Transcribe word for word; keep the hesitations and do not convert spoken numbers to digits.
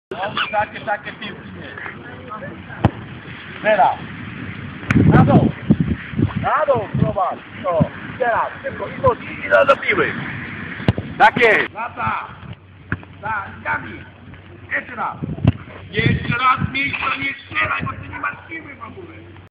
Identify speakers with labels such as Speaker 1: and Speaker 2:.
Speaker 1: No, takie, takie piłki nie. Teraz. Na dół. Na dół, prowadź. O, teraz. Szybko, i chodź, i do, do piły. Takie. Lata. Tak, Kamil. Jeszcze raz. Jeszcze raz, miejsce nie strzelaj, bo ty nie masz siły w ogóle.